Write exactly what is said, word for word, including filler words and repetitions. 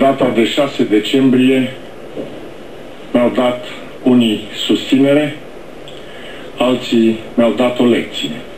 data de șase decembrie mi-au dat unii susținere, alții mi-au dat o lecție.